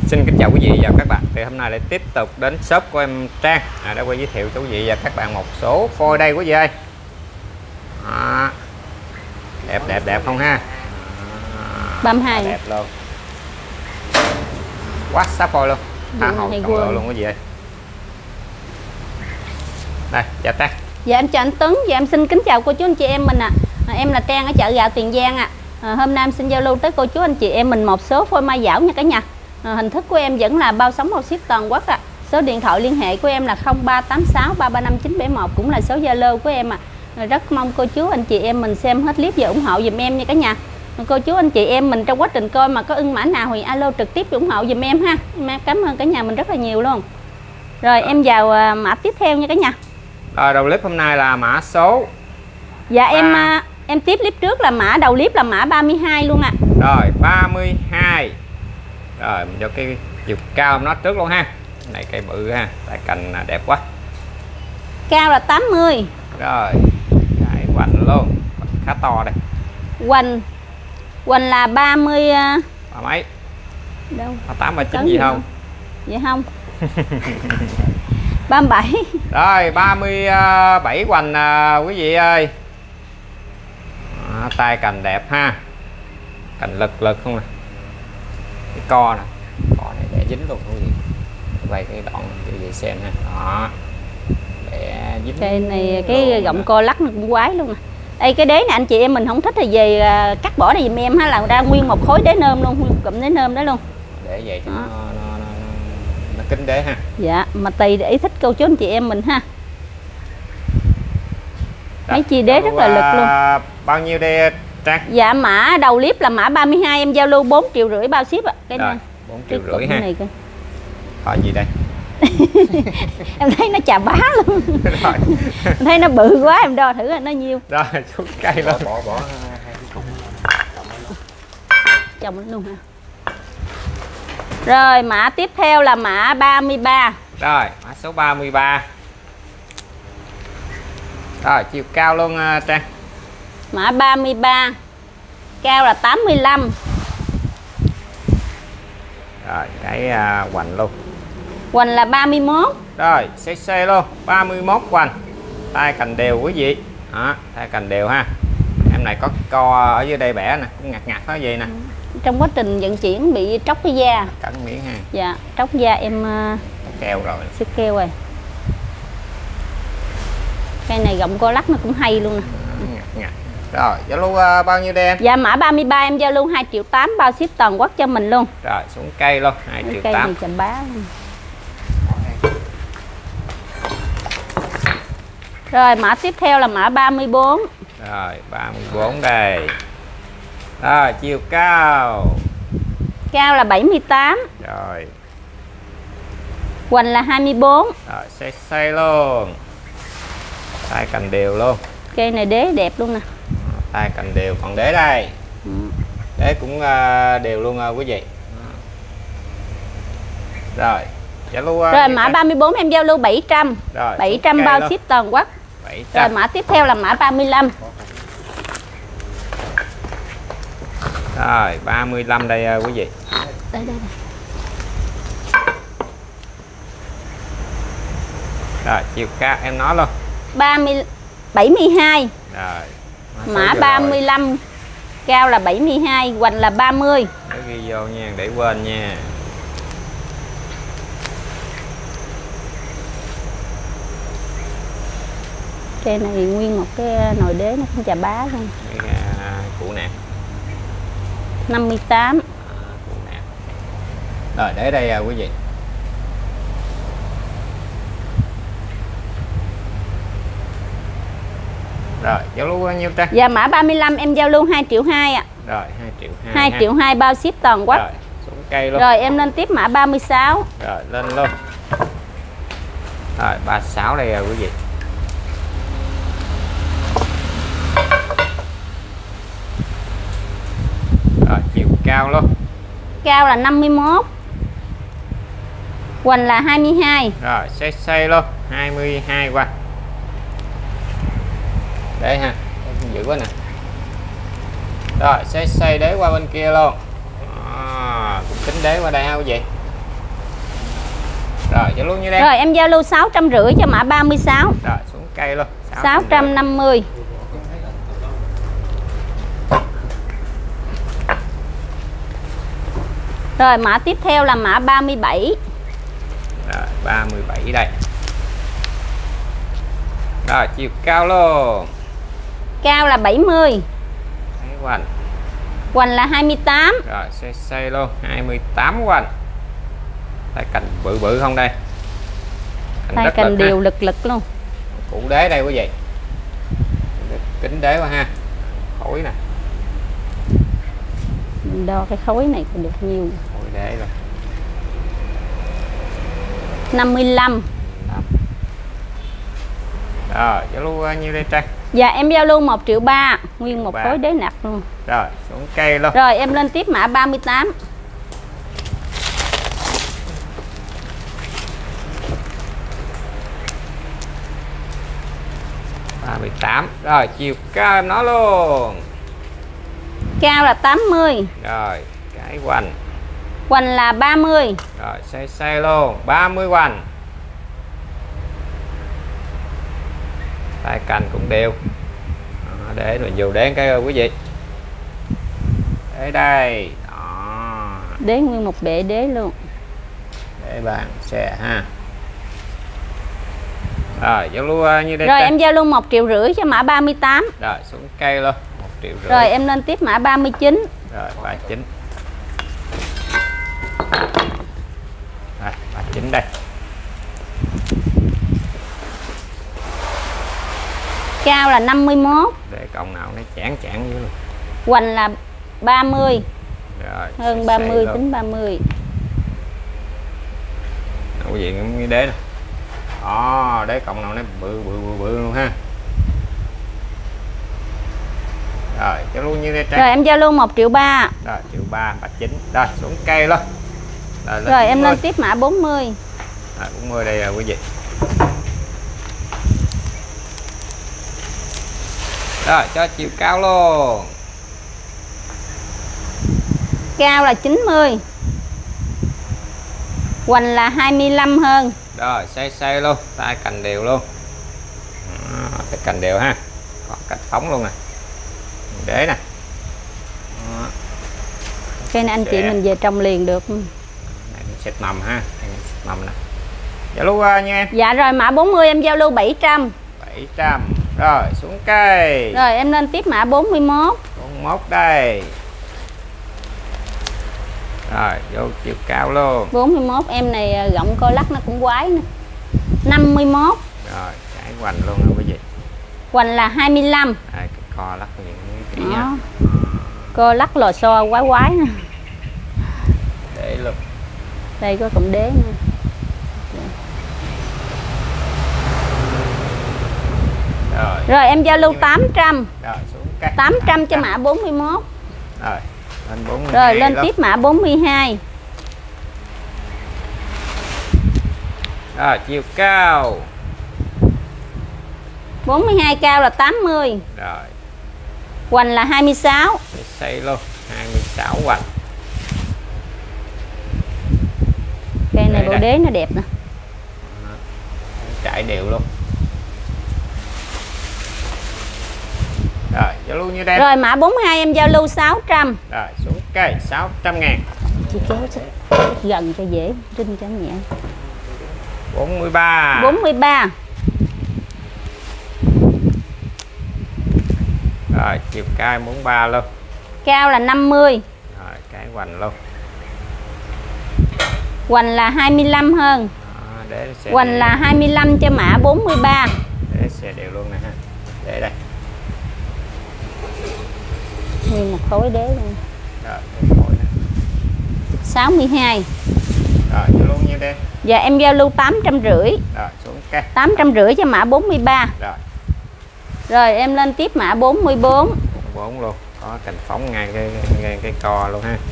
Xin kính chào quý vị và các bạn. Thì hôm nay lại tiếp tục đến shop của em Trang đã quay giới thiệu cho quý vị và các bạn một số phôi đây quý vị ơi. Đẹp không ha? 32 đẹp luôn. Quá sắp phôi luôn. Tha hồ cộng độ luôn quý vị ơi. Đây, chào Trang. Dạ em chào anh Tuấn. Dạ em xin kính chào cô chú anh chị em mình ạ. Em là Trang ở chợ gạo Tiền Giang ạ. Hôm nay em xin giao lưu tới cô chú anh chị em mình một số phôi mai dảo nha cả nhà. Hình thức của em vẫn là bao sóng bao ship toàn quốc ạ. Số điện thoại liên hệ của em là 0386 335 971, cũng là số Zalo của em ạ. Rất mong cô chú anh chị em mình xem hết clip và ủng hộ giùm em nha cả nhà. Cô chú anh chị em mình trong quá trình coi mà có ưng mã nào thì alo trực tiếp ủng hộ giùm em ha. Em cảm ơn cả nhà mình rất là nhiều luôn. Rồi em vào mã tiếp theo nha cả nhà. Rồi đầu clip hôm nay là mã số. Dạ em tiếp clip trước là mã đầu clip là mã 32 luôn ạ. Rồi 32. Rồi mình cho cái chiều cao nó trước luôn ha. Này cây bự ha, tại cành đẹp quá. Cao là 80. Rồi cái hoành luôn, khá to đây. Hoành là 30 ba mấy đâu 38 39 gì không? Vậy không. 37. Rồi 37 hoành quý vị ơi. Tay cành đẹp ha, cành lực không nè. Cái co nè, co này để dính luôn quý vị. Quay cái đoạn cho quý vị xem ha. Đó, để dính. Cây này cái gọng co lắc nó cũng quái luôn nè. Đây cái đế này anh chị em mình không thích thì về cắt bỏ này giùm em ha, là ra nguyên một khối đế nơm luôn, nguyên cụm đế nơm đó luôn. Để vậy cho nó kín đế ha. Dạ, mà tùy để ý thích cô chú anh chị em mình ha. Mấy chi đế rất là lực luôn. Bao nhiêu đây Trang? Dạ mã đầu clip là mã 32, em giao lưu 4,5 triệu bao ship ạ. Cái này 4,5 triệu ha. Thôi gì đây? Em thấy nó chà bá luôn. Rồi. Em thấy nó bự quá, em đo thử là nó nhiêu. Rồi xuống cây luôn. Bỏ hai cái cục Chồng nó luôn ha. Rồi mã tiếp theo là mã 33. Rồi mã số 33. Rồi chiều cao luôn Trang. Mã 33, cao là 85. Rồi cái hoành luôn. Hoành là 31. Rồi CC luôn, 31 hoành. Tay cành đều quý vị. Đó, tay cành đều ha. Em này có co ở dưới đây bẻ nè, cũng ngặt nó gì nè. Trong quá trình vận chuyển bị tróc cái da. Cắn miếng ha. Dạ, tróc da em keo rồi. sẽ keo rồi. Cây này gọng co lắc nó cũng hay luôn nè. Ngặt. Rồi, giao lưu bao nhiêu đây em? Dạ mã 33 em giao lưu 2,8 triệu bao ship toàn quốc cho mình luôn. Rồi xuống cây luôn, 2,8 triệu. Cây này chầm bá luôn. Rồi mã tiếp theo là mã 34. Rồi 34 đây. Rồi chiều cao. Cao là 78. Rồi. Hoành là 24. Rồi xây luôn. Tay cành đều luôn. Cây này đế đẹp luôn nè. Tay cành đều, còn đế đây. Đế cũng đều luôn quý vị. Rồi. Rồi mã 34 em giao lưu 700. Rồi 700 bao ship toàn quốc. 700. Rồi mã tiếp theo là mã 35. Rồi 35 đây quý vị. Đây. Rồi chiều cao em nói luôn. 72. Rồi. Mã 35. Rồi. Cao là 72, hoành là 30. Để ghi vô nha, để quên nha. Cây này nguyên một cái nồi đế nó cũng chà bá luôn. Cụ nè. 58. Cụ nè. Rồi để đây quý vị. Rồi giao lưu bao nhiêu Trang? Dạ mã 35 em giao lưu 2,2 triệu ạ. Rồi 2,2 triệu. 2,2 triệu bao ship toàn quốc. Rồi xuống cây luôn. Rồi em lên tiếp mã 36. Rồi lên luôn. Rồi 36 đây quý vị. Rồi chiều cao luôn. Cao là 51. Hoành là 22. Rồi xây luôn, 22 qua. Đây ha, dữ quá nè. Rồi xây đế qua bên kia luôn. Cũng tính đế qua đây ha quý vị. Rồi cho luôn như đây. Rồi em giao lưu 650 cho mã 36. Rồi xuống cây luôn. 650. Rồi mã tiếp theo là mã 37. Rồi 37 đây. Rồi chiều cao luôn. Cao là 70. Đấy, hoành. Hoành là 28. Rồi xây luôn 28 hoành. Tay cành bự bự không đây? Tay cành đều lực lực luôn. Cụ đế đây quý vị. Kính đế quá ha. Khối nè. Mình đo cái khối này có được nhiều. Khối đế rồi. 55. Rồi giao lưu nhiêu đây Trang? Dạ em giao lưu 1 triệu 3. Nguyên một 3. khối đế nặng luôn. Rồi xuống cây luôn. Rồi em lên tiếp mã 38. Rồi chiều cao em nói luôn. Cao là 80. Rồi cái hoành. Hoành là 30. Rồi xây luôn 30 hoành. Tay cành cũng đều. Để mình dù đến cái quý vị. Để đây. Đó. Đế nguyên một bệ đế luôn. Để bàn xe ha. Rồi giao lưu như đây. Rồi em giao lưu 1 triệu rưỡi cho mã 38. Rồi xuống cây luôn 1 triệu rưỡi. Rồi em lên tiếp mã 39. Rồi 39. Rồi 39 đây. Cao là 51. Để còng nào nó chản dưới luôn. Hoành là 30. Rồi Hơn 30 tính 30. Quý vị cũng như đế nè. Đó, đế còng nào nó bự luôn ha. Rồi cho luôn như đây Trang. Rồi em giao lưu 1 triệu 3. Rồi triệu 3 39. Rồi xuống cây luôn. Rồi em lên tiếp mã 40. Rồi 40 đây quý vị. Rồi cho chiều cao luôn. Cao là 90. Hoành là 25 hơn. Rồi xây luôn, tay cành đều luôn. Tay cành đều ha. Còn cành phóng luôn nè. Để nè. Đó. Cái này anh chị mình về trồng liền được. Này mình xịt mầm ha. Xịt mầm nè. Dạ lưu nha em. Dạ rồi mã 40 em giao lưu 700. 700. Rồi xuống cây. Rồi em lên tiếp mã 41. 41 đây. Rồi vô chiều cao luôn. 41 em này gọng co lắc nó cũng quái nè. 51. Rồi cái hoành luôn nè quý vị. Hoành là 25. Cái co lắc những kỹ Đó. nha. Co lắc lò xo quái quái nè. Để luôn. Đây có cụm đế nè. Rồi em giao lưu 800. Rồi xuống cây. 800 cho mã 41. Rồi lên 42. Rồi lên tiếp mã 42. Rồi chiều cao. 42 cao là 80. Rồi Hoành là 26. xây luôn 26 hoành. Cây này bộ đế nó đẹp nè. Trải đều luôn. Rồi giao lưu như đây. Rồi mã 42 em giao lưu 600. Rồi xuống cây 600 ngàn. Chị kéo gần cho dễ rinh cho nhẹ. 43. 43. Rồi chiều cao 43 luôn. Cao là 50. Rồi cái hoành luôn. Hoành là 25 hơn. Đó, để xe Hoành là 25 cho mã 43. để xe đều luôn nè ha. Để đây. Nguyên một khối đế luôn. Rồi một khối nè. 62. Rồi giao lưu như đây. Dạ em giao lưu 850. Rồi xuống cây. 850 cho mã 43. Rồi Rồi em lên tiếp mã 44. 44 luôn. Có cành phóng ngay cái co luôn ha.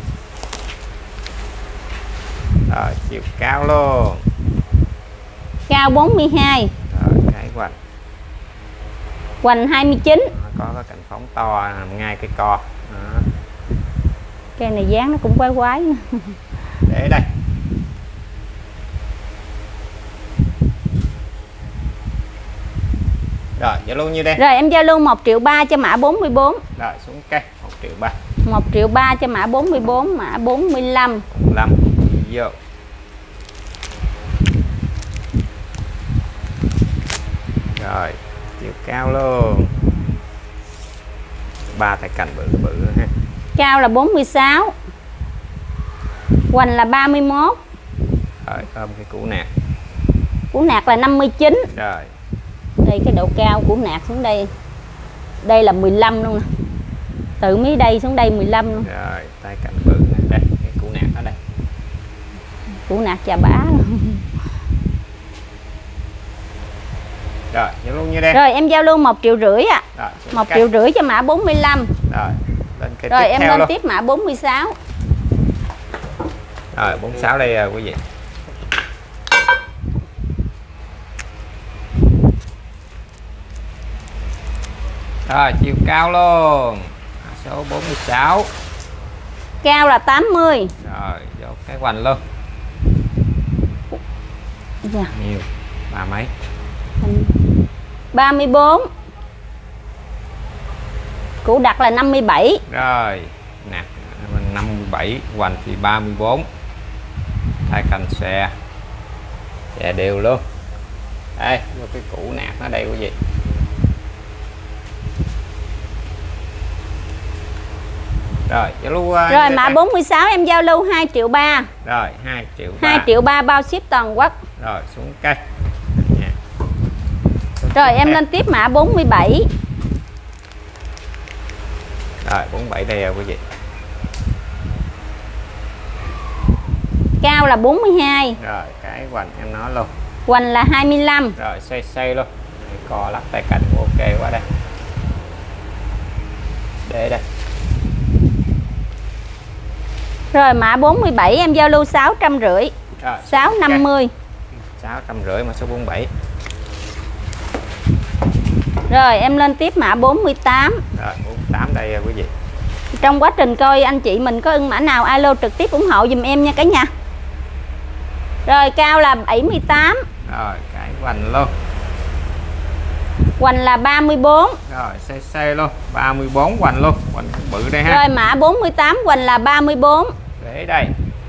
Rồi chiều cao luôn. Cao 42. Rồi cái hoành. Hoành 29. Có cành phóng to nằm ngay cái co. Đó. Cây này dáng nó cũng quái quái. Để đây. Rồi Zalo nhiêu đây? Rồi em giao lưu 1.300.000 cho mã 44. Rồi xuống cây 1.300.000. 1.300.000 cho mã 44, mã 45. 45 vô. Rồi chiều cao luôn. 3 tay cành bự bự ha. Cao là 46. Hoành là 31. Rồi ôm cái củ nạc. Củ nạc là 59. Rồi. Đây cái độ cao của nạc xuống đây. Đây là 15 luôn nè. Từ mấy đây xuống đây 15 luôn. Rồi tay cành bự nè. Đây cái củ nạc ở đây. Củ nạc chà bá luôn. Rồi giao lưu như đây. Rồi em giao lưu 1.500.000 ạ. Rồi 1.500.000 cho mã 45. Rồi lên cái Rồi tiếp em theo lên luôn. tiếp mã 46. Rồi 46 đây à, quý vị. Rồi chiều cao luôn. Số 46. Cao là 80. Rồi vô cái hoành luôn. Dạ. Nhiều. Ba mấy. 34. Củ đặt là 57. Rồi nè 57, hoành thì 34. Hai cành xòe đều luôn. Đây vô cái củ nạc nó đây quý vị. Rồi giao lưu Rồi mã 46 em giao lưu 2.300.000. rồi 2.300.000. 2.300.000 bao ship toàn quốc. Rồi xuống cây. Rồi em lên tiếp mã 47. Rồi 47 đây quý vị. Cao là 42. Rồi cái hoành em nói luôn. Hoành là 25. Rồi xoay luôn. Co lắp tay cành ok quá đây. Để đây. Rồi mã 47 em giao lưu 650. Rồi 650. 650 mà số 47. Rồi em lên tiếp mã 48. Rồi 48 đây quý vị. Trong quá trình coi anh chị mình có ưng mã nào alo trực tiếp ủng hộ dùm em nha cả nhà. Rồi cao là 78. Rồi cái hoành luôn. Hoành là 34. Rồi xoay luôn. 34 hoành luôn. Hoành bự đây ha. Rồi mã 48 hoành là 34. Để đây.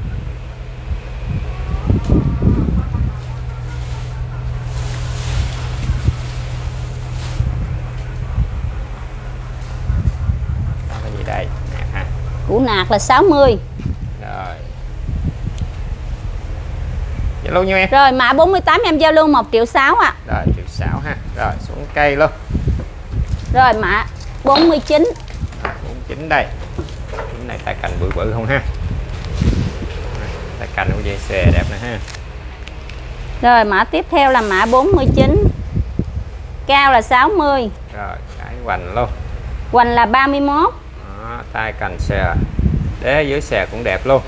Cái gì đây? Nạc ha. Củ nạc là 60. Rồi. Giao lưu nhiêu em? Rồi mã 48 em giao lưu 1.600.000 ạ. Rồi 1.600.000 ha. Rồi xuống cây luôn. Rồi mã 49. Rồi 49 đây. Cái này tay cành bự bự không ha. Tay cành của dây xòe đẹp nè ha. Rồi mã tiếp theo là mã 49. Cao là 60. Rồi cái hoành luôn. Hoành là 31. Đó, tay cành xòe. Đế dưới xòe cũng đẹp luôn.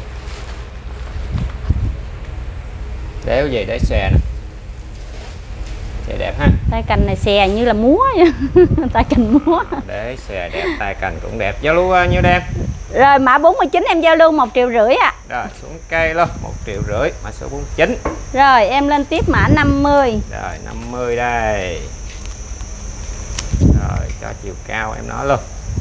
Đế cái gì để xòe nè. Xòe đẹp ha. Tay cành này xè như là múa vậy. Tay cành múa. Đế xòe đẹp, tay cành cũng đẹp. Giao lưu nhiêu đêm? Rồi mã 49 em giao lưu 1.500.000 ạ. Rồi xuống cây luôn. 1.500.000 mã số 49. Rồi em lên tiếp mã 50. Rồi 50 đây. Rồi cho chiều cao em nói luôn.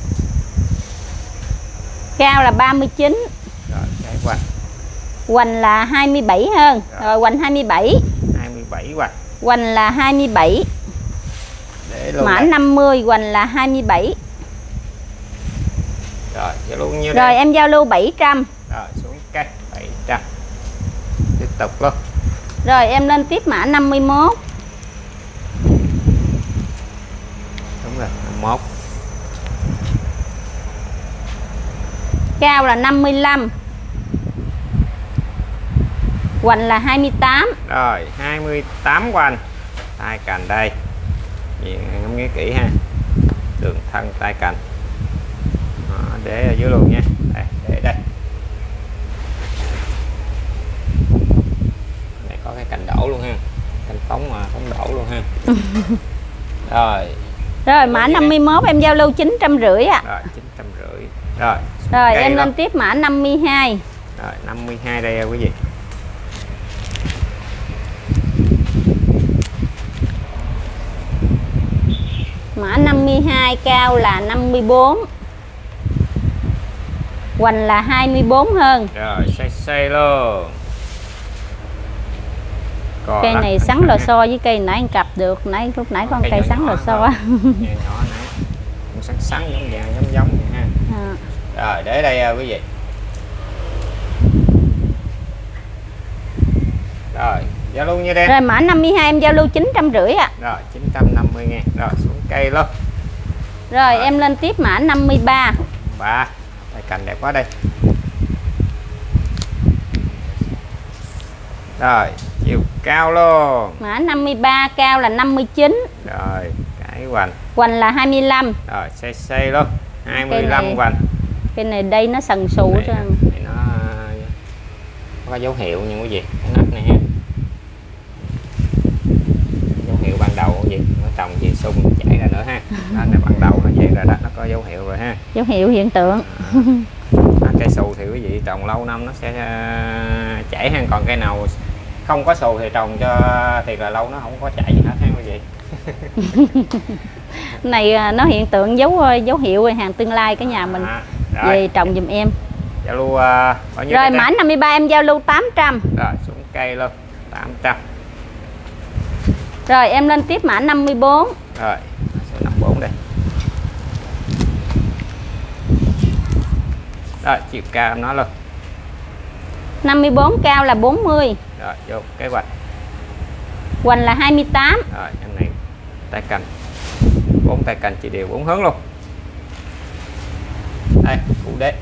Cao là 39. Rồi cái hoành. Hoành là 27 hơn. Rồi hoành 27. 27 hoành. Hoành là 27. Để luôn Mã đây. 50 hoành là 27. Rồi giao lưu nhiêu Rồi đây? em giao lưu 700. Rồi xuống cây 700. Tiếp tục luôn. Rồi em lên tiếp mã 51. Đúng rồi 51. Cao là 55. Hoành là 28. Rồi 28 hoành. Tay cành đây. Ngắm nghía kỹ ha. Đường thân tay cành. Đó, để ở dưới luôn nha. Đây, để đây. Này có cái cành đổ luôn ha. Cành phóng mà phóng đổ luôn ha. Rồi. Rồi mã 51 em giao lưu 950 ạ. Rồi 950. Rồi. Rồi em lên tiếp mã 52. Rồi 52 đây quý vị. Mã 52, cao là 54. Hoành là 24 hơn. Rồi xây luôn. Còn Cây này sắn lò xo với cây nãy anh cặp được. Lúc nãy con cây sắn lò xo. Nhỏ nãy cũng sắn giống vậy ha. Rồi để đây quý vị. Rồi giao lưu như đây. Rồi mã 52 em giao lưu 950 ạ. Rồi 950 ngàn. Rồi xuống cây luôn. Rồi em lên tiếp mã 53. Tay cành đẹp quá đây. Rồi chiều cao luôn. Mã 53, cao là 59. Rồi cái hoành. Hoành là 25. Rồi xây luôn. 25 hoành. Cái này đây nó sần sù Nó có dấu hiệu nha quý vị. Cái nắp này ha. Dấu hiệu ban đầu cái gì? Nó trồng gì sung chảy ra nữa ha. Đó là ban đầu nó vậy rồi đó, nó có dấu hiệu rồi ha. Dấu hiệu hiện tượng. Cây xù thì quý vị trồng lâu năm nó sẽ chảy ha, còn cây nào không có xù thì trồng cho thiệt là lâu nó không có chảy gì hết ha quý vị. Này nó hiện tượng dấu hiệu hàng tương lai cái nhà mình về trồng giùm em. Giao lưu bao nhiêu? Rồi mã 53 em giao lưu 800. Rồi xuống cây luôn 800. Rồi em lên tiếp mã 54. Rồi số 54 đây. Rồi chiều cao nó luôn. 54, cao là 40. Rồi vô kế hoạch. Hoành là 28. Rồi em này tay cành 4 tay cành chỉ đều 4 hướng luôn. Đây cụ đế.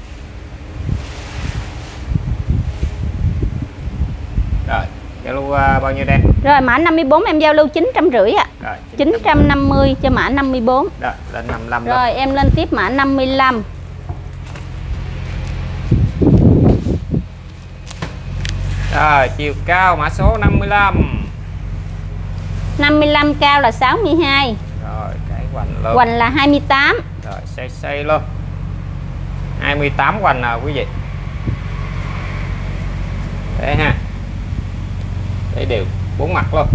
Rồi giao lưu bao nhiêu đây? Rồi mã 54 em giao lưu 950 ạ. Rồi 950 cho mã 54. Rồi lên 55 rồi luôn. em lên tiếp mã 55. Rồi chiều cao mã số 55. 55, cao là 62. Rồi cái hoành luôn. Hoành là 28. Rồi xây luôn. 28 hoành nào quý vị. Đấy ha. Để đều 4 mặt luôn.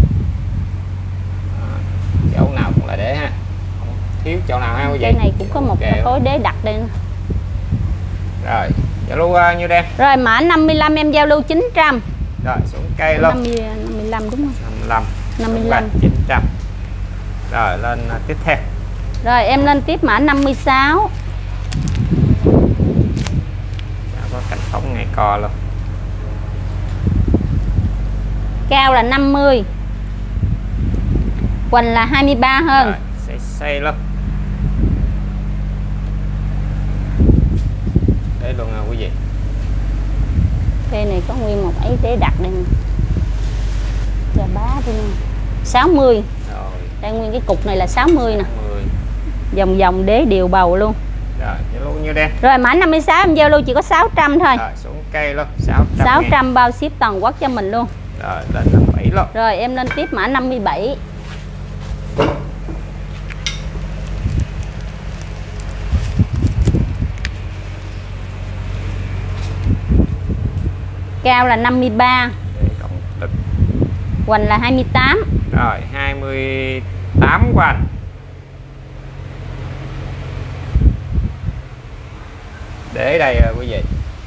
Chỗ nào cũng là để ha. Không thiếu chỗ nào ha quý vị. Cây này cũng có một khối đế đặt đây. Rồi giao lưu nhiêu đen? Rồi mã 55 em giao lưu 900. Rồi xuống cây luôn. 55 đúng không? 55 900. Rồi lên tiếp theo. Rồi em lên tiếp mã 56. Có cành phóng ngay co luôn. Cao là 50. Hoành là 23 hơn. Rồi xây luôn. Đây luôn quý vị. Cây này có nguyên một ấy đế đặt đây nè. Chà bá đi nè. 60. Rồi. Đây nguyên cái cục này là 60 nè. 60. Vòng vòng đế đều bầu luôn. Rồi giao lưu nhiêu đen? Rồi mã 56 em giao lưu chỉ có 600 thôi. Rồi xuống cây luôn. 600. 600 bao ship toàn quốc cho mình luôn. Rồi lên 57 luôn. Rồi em lên tiếp mã 57. Cao là 53. Hoành là 28. Rồi 28 hoành. Để đây quý vị.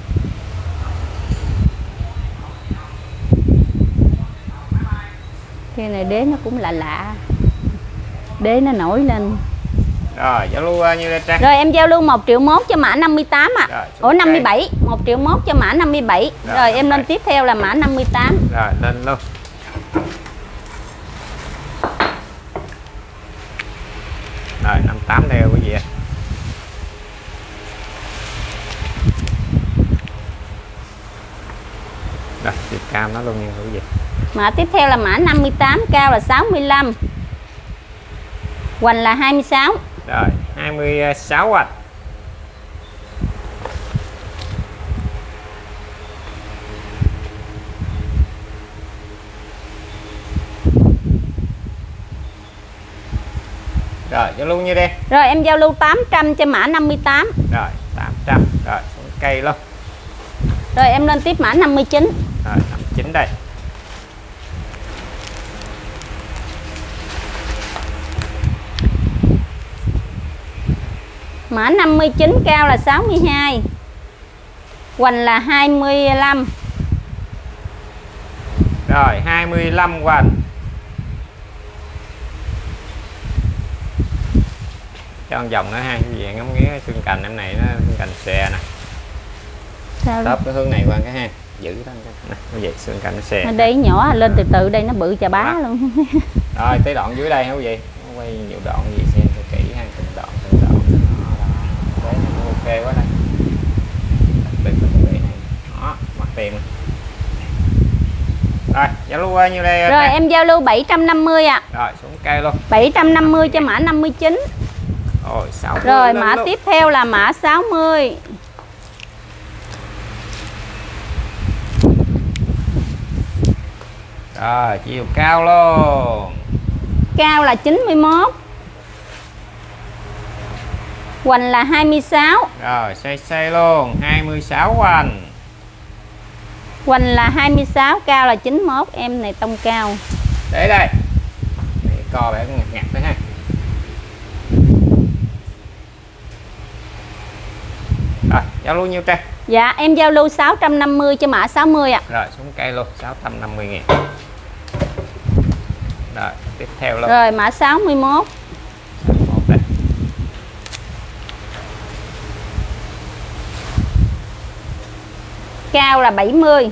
Cây này đế nó cũng lạ lạ. Đế nó nổi lên. Rồi giao lưu như đây Trang. Rồi em giao lưu 1.1 cho mã 58 ạ. Ủa 57, 1.1 cho mã 57. Rồi em lên tiếp theo là mã 58. Rồi lên luôn. Rồi 58 theo quý vị. Rồi chiều cao nó luôn nha quý vị. Mã tiếp theo là mã 58, cao là 65. Hoành là 26. Rồi 26 hoành. Rồi giao lưu như đây. Rồi em giao lưu 800 cho mã 58. Rồi 800. Rồi xuống cây luôn. Rồi em lên tiếp mã 59. Rồi 59 đây. Mã 59, cao là 62. Hoành là 25. Rồi 25 hoành. Cho một vòng nữa ha, quý vị ngắm nghía xương cành em này, nó xương cành xè nè. Sao Tớp cái hướng này qua cái ha, giữ đó nè, quý vị xương cành nó xè. ở đây nhỏ lên từ từ, đây nó bự chà bá luôn. Rồi tới đoạn dưới đây hả quý vị, quay nhiều đoạn gì xem cho kỹ ha, từng đoạn đấy nó ok quá đây. Đặc biệt là quý vị này, đó mặt tiền. Rồi giao lưu bao nhiêu đây? Rồi em giao lưu 750 ạ. Rồi xuống cây luôn. 750 cho mã 59. Rồi 60. Rồi mã tiếp theo là mã 60. Rồi chiều cao luôn. Cao là 91. Hoành là 26. Rồi xây luôn 26 hoành. Hoành là 26, cao là 91. Em này tông cao. Để đây. Để co vẻ ngặt ngặt đấy ha. Rồi giao lưu nhiêu Trang? Dạ em giao lưu 650 cho mã 60 ạ. Rồi xuống cây luôn 650.000. Rồi tiếp theo luôn. Rồi mã 61. 61 đây. Cao là 70.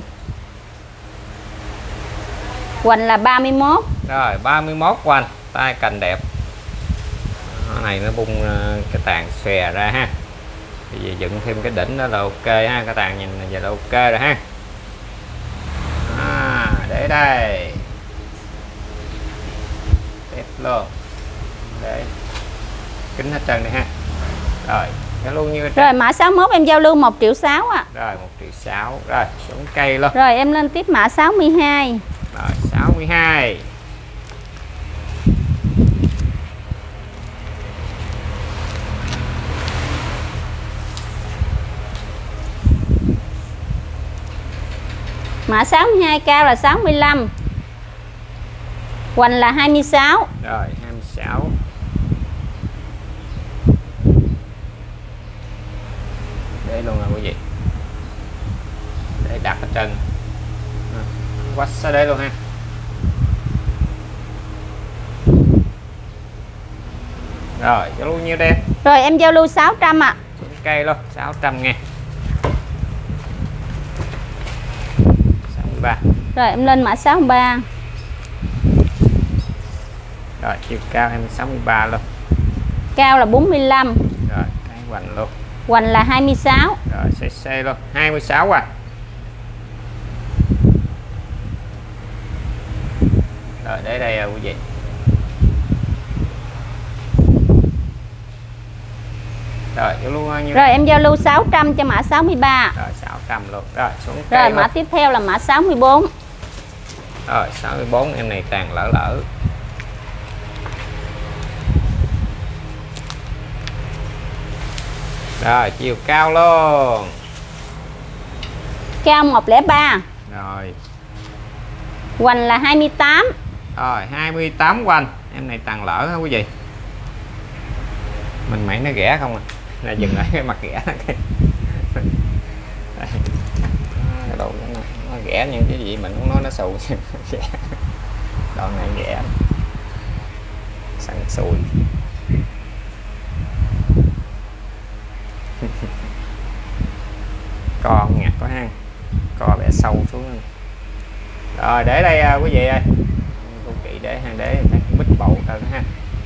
Hoành là 31. Rồi 31 hoành, tay cành đẹp. Cái này nó bung cái tàn xòe ra ha. Thì về dựng thêm cái đỉnh đó là ok ha, cái tàn nhìn giờ là ok rồi ha. Để đây. Tiếp luôn. Để kính hết trơn này ha. Rồi cái luôn như rồi mã 61 em giao lưu 1.600.000 ạ. Rồi 1.600.000. Rồi xuống cây luôn. Rồi em lên tiếp mã 62. Rồi 62. Mã 62, cao là 65. Hoành là 26. Rồi 26. Để luôn rồi quý vị. Để đặt ở trên. Quách ra đây luôn ha. Rồi giao lưu nhiêu đây? Rồi em giao lưu 600 ạ. Xuống cây luôn 600.000. 63. Rồi em lên mã 63. Rồi chiều cao em 63 luôn. Cao là 45. Rồi cái hoành luôn. Hoành là 26. Rồi xe luôn 26 hoành. Rồi để đây quý vị. Rồi giao lưu bao nhiêu? Rồi em giao lưu 600 cho mã 63. Rồi 600 luôn. Rồi xuống Rồi cây mã luôn. tiếp theo là mã 64. Rồi 64 em này tàn lỡ. Rồi chiều cao luôn. Cao 103. Rồi. Hoành là 28. Rồi 28 hoành. Em này tàn lỡ hả quý vị? Mình mày nó ghẻ không à? Là dừng lại cái mặt ghẻ này. Cái đồ nó ghẻ nhưng cái gì mình cũng nói nó xù. Đoạn này ghẻ. Sẵn xùi. Co ngặt quá ha. Co bẻ sâu xuống. Rồi để đây quý vị ơi. Cô kỹ để bít bầu thôi ha.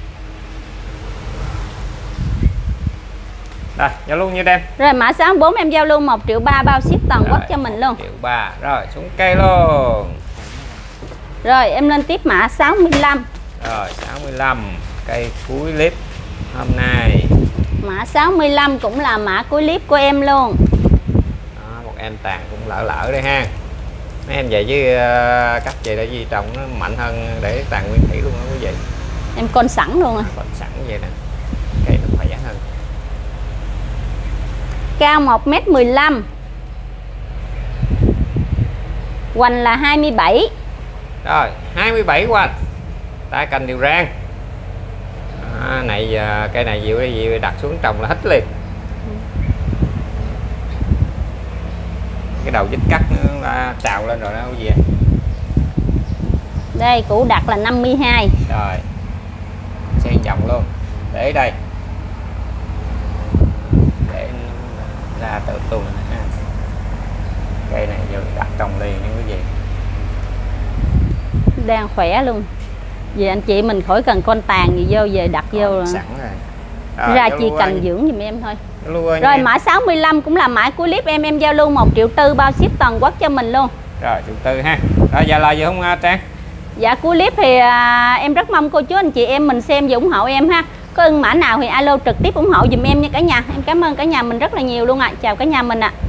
Rồi giao lưu như đem. Rồi mã 64 em giao lưu 1.300.000 bao ship toàn quốc cho mình luôn. 1.300.000. Rồi xuống cây luôn. Rồi em lên tiếp mã 65. Rồi 65. Cây cuối clip hôm nay. Mã 65 cũng là mã cuối clip của em luôn. Đó, một em tàn cũng lỡ đây ha. Mấy em về với cách về để gì trồng nó mạnh hơn để tàn nguyên thủy luôn đó quý vị. Em con sẵn luôn à. Còn sẵn vậy nè. Cây nó khỏe hơn. Cao 1m15. Hoành là 27. Rồi 27 hoành. Tay cành đều rang. Này cây này dịu đặt xuống trồng là hết liền. Cái đầu vít cắt nó là trào lên rồi đó gì. Đây củ đặt là 52. Rồi xen vòng luôn để đây để nó ra tự tuần ha. Cây này vừa đặt trồng liền nha quý vị. Đang khỏe luôn. Về anh chị mình khỏi cần con tàn gì vô, về đặt vô rồi. Sẵn rồi. Ra chỉ cần dưỡng giùm em thôi. Rồi Rồi mã 65 cũng là mã của clip em giao lưu 1.4 triệu bao ship toàn quốc cho mình luôn. Rồi 1.4 ha. Rồi giờ là gì không Trang? Dạ của clip thì em rất mong cô chú anh chị em mình xem và ủng hộ em ha. Có ưng mã nào thì alo trực tiếp ủng hộ giùm em nha cả nhà. Em cảm ơn cả nhà mình rất là nhiều luôn ạ. Chào cả nhà mình ạ.